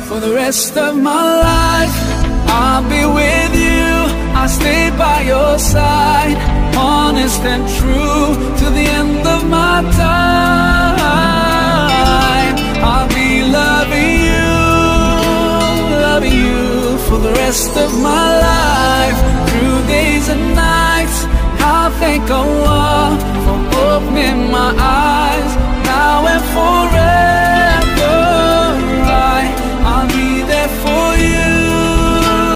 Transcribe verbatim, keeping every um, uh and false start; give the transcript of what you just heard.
For the rest of my life, I'll be with you, I'll stay by your side, honest and true, to the end of my time. I'll be loving you, loving you, for the rest of my life, through days and nights. I'll thank Allah for opening my eyes.